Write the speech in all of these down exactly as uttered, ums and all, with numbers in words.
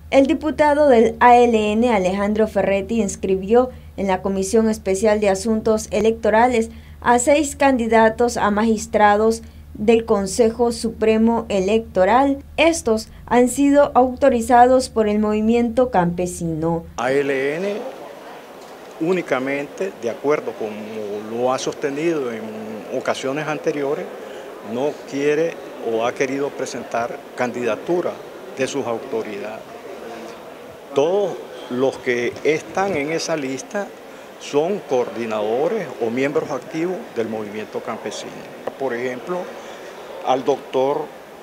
El diputado del A L N, Alejandro Ferretti, inscribió en la Comisión Especial de Asuntos Electorales a seis candidatos a magistrados del Consejo Supremo Electoral. Estos han sido autorizados por el movimiento campesino. A L N únicamente, de acuerdo como lo ha sostenido en ocasiones anteriores, no quiere o ha querido presentar candidatura de sus autoridades. Todos los que están en esa lista son coordinadores o miembros activos del movimiento campesino. Por ejemplo, al doctor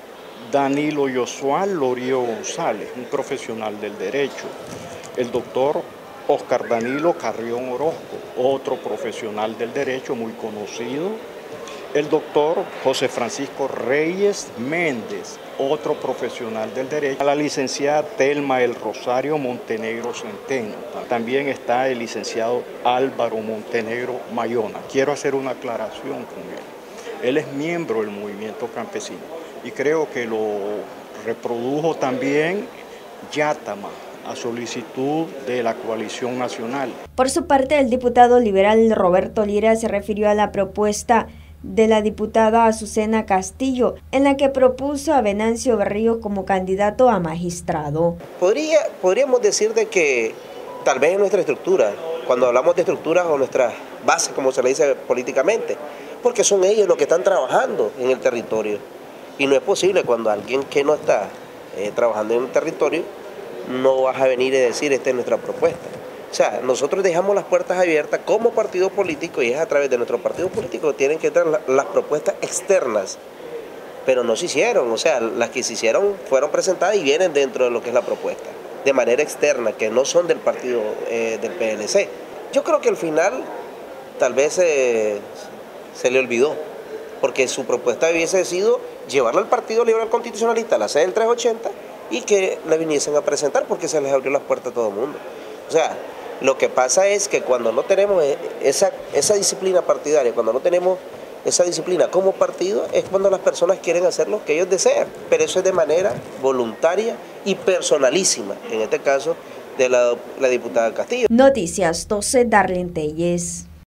Danilo Yosual Lorío González, un profesional del derecho, el doctor Oscar Danilo Carrión Orozco, otro profesional del derecho muy conocido, el doctor José Francisco Reyes Méndez, otro profesional del derecho, la licenciada Telma El Rosario Montenegro Centeno, también está el licenciado Álvaro Montenegro Mayona. Quiero hacer una aclaración con él. Él es miembro del movimiento campesino y creo que lo reprodujo también Yátama, a solicitud de la coalición nacional. Por su parte, el diputado liberal Roberto Lira se refirió a la propuesta de la diputada Azucena Castillo, en la que propuso a Venancio Berrío como candidato a magistrado. Podría, podríamos decir de que tal vez en nuestra estructura, cuando hablamos de estructuras o nuestras bases, como se le dice políticamente, porque son ellos los que están trabajando en el territorio. Y no es posible cuando alguien que no está eh, trabajando en el territorio, no vas a venir y decir esta es nuestra propuesta. O sea, nosotros dejamos las puertas abiertas como partido político y es a través de nuestro partido político que tienen que entrar las propuestas externas, pero no se hicieron, o sea, las que se hicieron fueron presentadas y vienen dentro de lo que es la propuesta, de manera externa, que no son del partido eh, del P L C. Yo creo que al final tal vez eh, se le olvidó, porque su propuesta hubiese sido llevarla al Partido Liberal Constitucionalista a la sede del trescientos ochenta y que la viniesen a presentar porque se les abrió las puertas a todo el mundo. O sea, lo que pasa es que cuando no tenemos esa, esa disciplina partidaria, cuando no tenemos esa disciplina como partido, es cuando las personas quieren hacer lo que ellos desean, pero eso es de manera voluntaria y personalísima, en este caso de la, la diputada Castillo. Noticias doce, Darlene Telles.